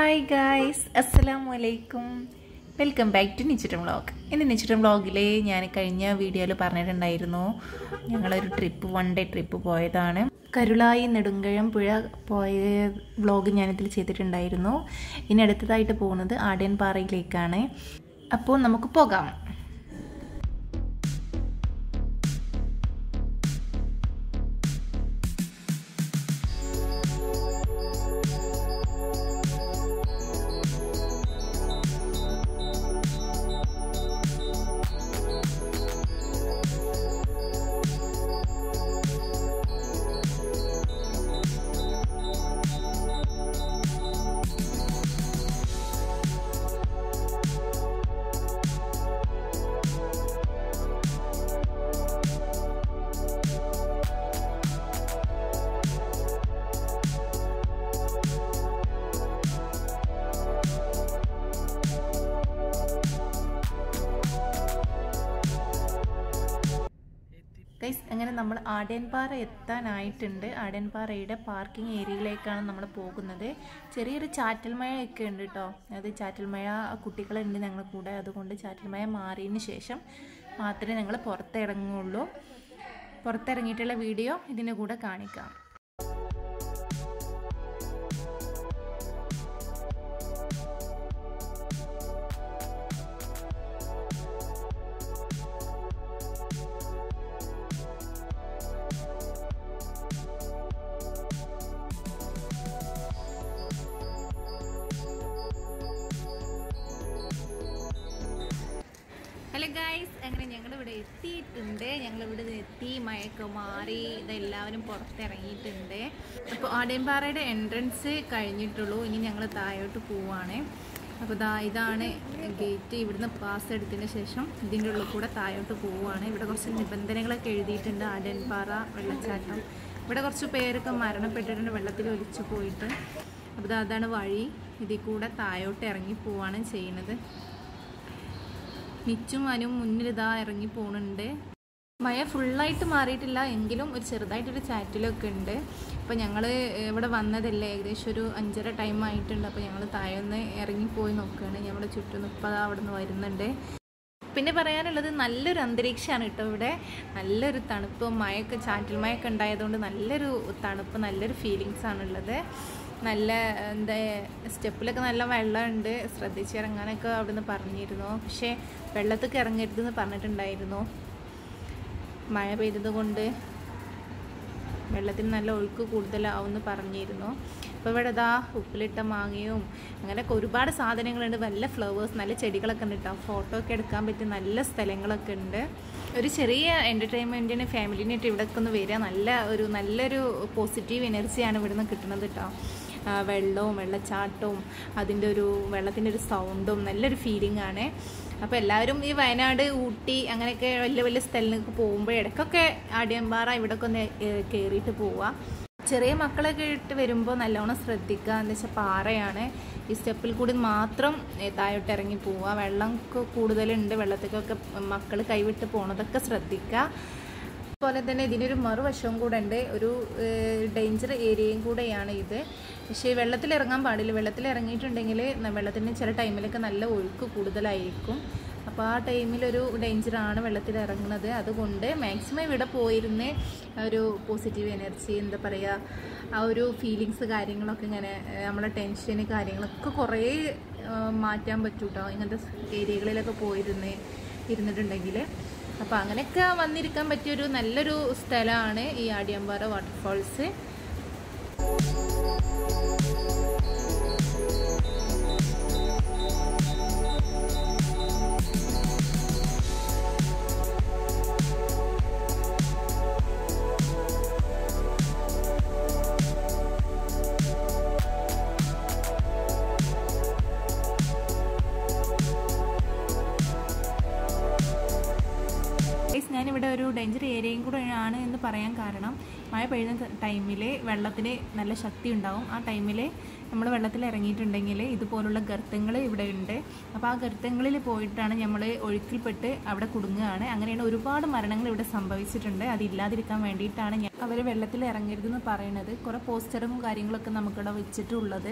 Hi guys, Assalamualaikum. Welcome back to Nichitam Vlog. In the Nichitam Vlog, I have video one day trip പോയതാണ്. കരുളായി നെടുങ്കഴം പുഴ പോയ vlog ഞാൻ ഇതിൽ ചെയ്തിട്ടുണ്ടായിരുന്നു. ഇനി അടുത്തതായിട്ട് പോകുന്നത് ആഢ്യൻപാറയിലേക്കാണ്. അപ്പോൾ നമുക്ക് പോകാം. Guys, അങ്ങനെ നമ്മൾ ആഢ്യൻപാറ എത്താനായിട്ടുണ്ട്. ആഢ്യൻപാറയുടെ പാർക്കിംഗ് ഏരിയയിലേക്കാണ് നമ്മൾ പോകുന്നത്. ചെറിയൊരു ചാറ്റൽ മഴയൊക്കെ ഉണ്ട് ട്ടോ. അത് ചാറ്റൽ മഴ കുട്ടികളുണ്ട് ഞങ്ങൾ കൂടെ. അതുകൊണ്ട് ചാറ്റൽ മഴ മാറിയതിന് ശേഷം മാത്രമേ ഞങ്ങൾ പുറത്തിറങ്ങുള്ളൂ. പുറത്തിറങ്ങിയിട്ടുള്ള വീഡിയോ ഇതിന്റെ കൂടെ കാണിക്കാം. Hello guys, അങ്ങനെ ഞങ്ങൾ ഇവിടെ എത്തിയിട്ടുണ്ട്. ഞങ്ങൾ ഇവിടെ എത്തി മഴയൊക്കെ മാറി ഇതെല്ലാവരും പുറത്തിറങ്ങിയിട്ടുണ്ട്. അപ്പോൾ ആഢ്യൻപാറയുടെ എൻട്രൻസ് കഴിഞ്ഞിട്ടുള്ളൂ. ഇനി ഞങ്ങൾ താഴോട്ട് പോവാണ്. അപ്പോൾ ഇതാണ് ഗേറ്റ്. ഇവിടുന്ന് പാസ് എടുത്തതിന് ശേഷം ഇതിൻ്റെ ഉള്ളിൽ കൂടെ താഴോട്ട് പോവുകയാണ്. ഇവിടെ കുറച്ച് നിബന്ധനകളൊക്കെ എഴുതിയിട്ടുണ്ട്. ആഢ്യൻപാറ വെള്ളച്ചാട്ടം. ഇവിടെ കുറച്ച് പേരൊക്കെ മരണപ്പെട്ടിട്ടുണ്ട് വെള്ളത്തിൽ ഒലിച്ചു പോയിട്ട്. അപ്പോൾ അതാണ് വഴി. ഇതിൽ കൂടെ താഴോട്ട് ഇറങ്ങി പോവാണ് ചെയ്യുന്നത്. മിച്ചും അനുവും മുന്നിൽ ഇതാ ഇറങ്ങി പോകുന്നുണ്ട്. മഴ ഫുള്ളായിട്ട് മാറിയിട്ടില്ല എങ്കിലും ഒരു ചെറുതായിട്ടൊരു ചാറ്റിലൊക്കെ ഉണ്ട്. അപ്പോൾ ഞങ്ങൾ ഇവിടെ വന്നതല്ലേ ഏകദേശം ഒരു 5:30 ടൈം ആയിട്ടുണ്ട്. അപ്പോൾ ഞങ്ങൾ താഴെന്ന് ഇറങ്ങിപ്പോയി നോക്കുകയാണ്. ഞങ്ങളുടെ ചുറ്റും ഇപ്പോൾ അവിടെ നിന്ന് വരുന്നുണ്ട്. പിന്നെ പറയാനുള്ളത് നല്ലൊരു അന്തരീക്ഷമാണ് കേട്ടോ. ഇവിടെ നല്ലൊരു തണുപ്പ്, മഴയൊക്കെ ചാറ്റൽ മഴയൊക്കെ ഉണ്ടായതുകൊണ്ട് നല്ലൊരു തണുപ്പ്, നല്ലൊരു ഫീലിങ്സ് ആണുള്ളത്. നല്ല എന്താ സ്റ്റെപ്പിലൊക്കെ നല്ല വെള്ളമുണ്ട്. ശ്രദ്ധിച്ചിറങ്ങാനൊക്കെ അവിടെ നിന്ന് പറഞ്ഞിരുന്നു. പക്ഷേ വെള്ളത്തൊക്കെ ഇറങ്ങരുതെന്ന് പറഞ്ഞിട്ടുണ്ടായിരുന്നു. മഴ പെയ്തത് കൊണ്ട് വെള്ളത്തിന് നല്ല ഒഴുക്ക് കൂടുതലാവുമെന്ന് പറഞ്ഞിരുന്നു. അപ്പോൾ ഇവിടെ ഉപ്പിലിട്ട മാങ്ങയും അങ്ങനെയൊക്കെ ഒരുപാട് സാധനങ്ങളുണ്ട്. നല്ല ഫ്ലവേഴ്സ്, നല്ല ചെടികളൊക്കെ ഉണ്ട് കേട്ടോ. ഫോട്ടോ ഒക്കെ എടുക്കാൻ പറ്റിയ നല്ല സ്ഥലങ്ങളൊക്കെ ഉണ്ട്. ഒരു ചെറിയ എൻ്റർടൈൻമെൻറ്റിന് ഫാമിലിനായിട്ട് ഇവിടെയൊക്കെ ഒന്ന് വരിക. നല്ലൊരു പോസിറ്റീവ് എനർജിയാണ് ഇവിടെ നിന്ന് കിട്ടുന്നത് കേട്ടോ. വെള്ളവും വെള്ളച്ചാട്ടവും വെള്ളത്തിൻ്റെ ഒരു സൗണ്ടും നല്ലൊരു ഫീലിംഗ് ആണ്. അപ്പോൾ എല്ലാവരും ഈ വയനാട്, ഊട്ടി അങ്ങനെയൊക്കെ വലിയ വലിയ സ്ഥലങ്ങൾക്ക് പോകുമ്പോൾ ഇടയ്ക്കൊക്കെ ആഢ്യൻപാറ ഇവിടെയൊക്കെ ഒന്ന് കയറിയിട്ട് പോവുക. ചെറിയ മക്കളൊക്കെ ഇട്ട് വരുമ്പോൾ നല്ലോണം ശ്രദ്ധിക്കുക. എന്താ വെച്ചാൽ പാറയാണ്. ഈ സ്റ്റെപ്പിൽ കൂടി മാത്രം താഴോട്ട് ഇറങ്ങി പോവുക. വെള്ളം കൂടുതലുണ്ട്. വെള്ളത്തേക്കൊക്കെ മക്കൾ കൈവിട്ട് പോണതൊക്കെ ശ്രദ്ധിക്കുക. അതുപോലെ തന്നെ ഇതിനൊരു മറുവശവും കൂടെ ഉണ്ട്. ഒരു ഡേഞ്ചർ ഏരിയയും കൂടെയാണ് ഇത്. പക്ഷേ വെള്ളത്തിൽ ഇറങ്ങാൻ പാടില്ല. വെള്ളത്തിൽ ഇറങ്ങിയിട്ടുണ്ടെങ്കിൽ വെള്ളത്തിന് ചില ടൈമിലൊക്കെ നല്ല ഒഴുക്ക് കൂടുതലായിരിക്കും. അപ്പോൾ ആ ടൈമിലൊരു ഡേഞ്ചറാണ് വെള്ളത്തിൽ ഇറങ്ങുന്നത്. അതുകൊണ്ട് മാക്സിമം ഇവിടെ പോയിരുന്ന് ഒരു പോസിറ്റീവ് എനർജി, എന്താ പറയുക, ആ ഒരു ഫീലിങ്സ് കാര്യങ്ങളൊക്കെ ഇങ്ങനെ നമ്മളെ ടെൻഷന് കാര്യങ്ങളൊക്കെ കുറേ മാറ്റാൻ പറ്റും കേട്ടോ ഇങ്ങനത്തെ ഏരിയകളിലൊക്കെ ഇരുന്നിട്ടുണ്ടെങ്കിൽ. അപ്പോൾ അങ്ങനെയൊക്കെ വന്നിരിക്കാൻ പറ്റിയൊരു നല്ലൊരു സ്ഥലമാണ് ഈ ആഢ്യൻപാറ വാട്ടർഫാൾസ്. ഞാനിവിടെ ഒരു ഡേഞ്ചർ ഏരിയയും കൂടെ ആണ് എന്ന് പറയാൻ കാരണം മഴ പെയ്യുന്ന ടൈമിൽ വെള്ളത്തിന് നല്ല ശക്തി ഉണ്ടാവും. ആ ടൈമിൽ നമ്മൾ വെള്ളത്തിൽ ഇറങ്ങിയിട്ടുണ്ടെങ്കിൽ ഇതുപോലുള്ള ഗർത്തങ്ങൾ ഇവിടെ ഉണ്ട്. അപ്പോൾ ആ ഗർത്തങ്ങളിൽ പോയിട്ടാണ് നമ്മൾ ഒഴുക്കിൽപ്പെട്ട് അവിടെ കുടുങ്ങുകയാണ്. അങ്ങനെയാണ് ഒരുപാട് മരണങ്ങൾ ഇവിടെ സംഭവിച്ചിട്ടുണ്ട്. അതില്ലാതിരിക്കാൻ വേണ്ടിയിട്ടാണ് അവർ വെള്ളത്തിൽ ഇറങ്ങരുതെന്ന് പറയുന്നത്. കുറേ പോസ്റ്ററും കാര്യങ്ങളൊക്കെ നമുക്കിവിടെ വെച്ചിട്ടുള്ളത്.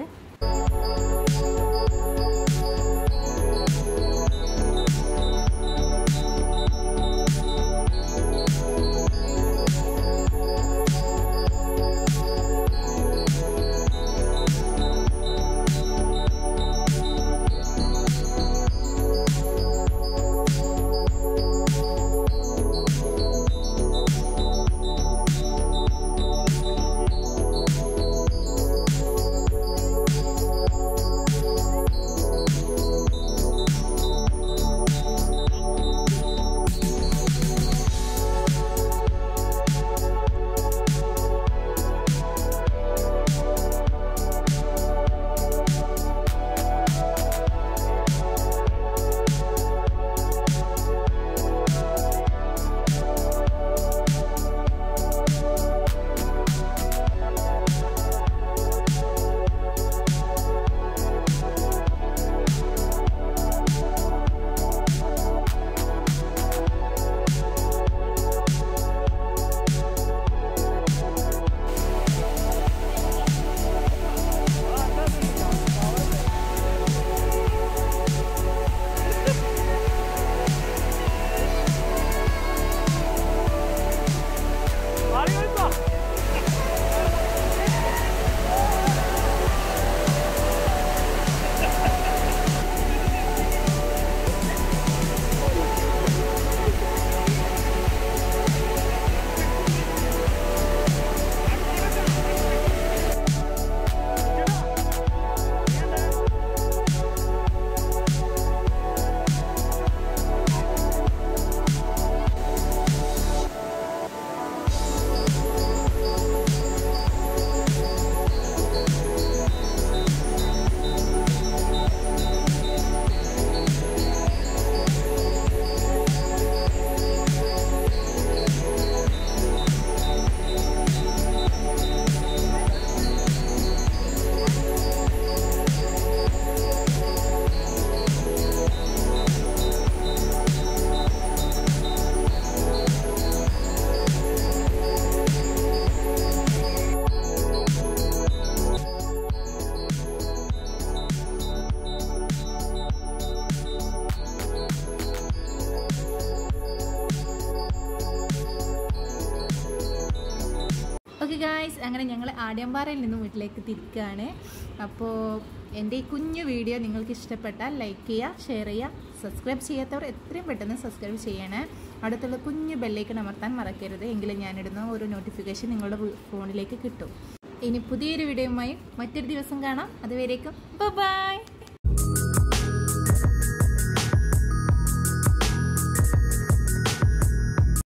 ഓക്കെ ഗായ്സ്, അങ്ങനെ ഞങ്ങൾ ആട്യാമ്പാറയിൽ നിന്നും വീട്ടിലേക്ക് തിരിക്കുകയാണ്. അപ്പോൾ എൻ്റെ ഈ കുഞ്ഞു വീഡിയോ നിങ്ങൾക്ക് ഇഷ്ടപ്പെട്ടാൽ ലൈക്ക് ചെയ്യുക, ഷെയർ ചെയ്യുക, സബ്സ്ക്രൈബ് ചെയ്യാത്തവർ എത്രയും പെട്ടെന്ന് സബ്സ്ക്രൈബ് ചെയ്യണേ. അടുത്തുള്ള കുഞ്ഞു ബെല്ലൈക്കൺ അമർത്താൻ മറക്കരുത്. എങ്കിലും ഞാനിടുന്ന ഒരു നോട്ടിഫിക്കേഷൻ നിങ്ങളുടെ ഫോണിലേക്ക് കിട്ടും. ഇനി പുതിയൊരു വീഡിയോയുമായി മറ്റൊരു ദിവസം കാണാം. അതുവരേക്കും ബൈ.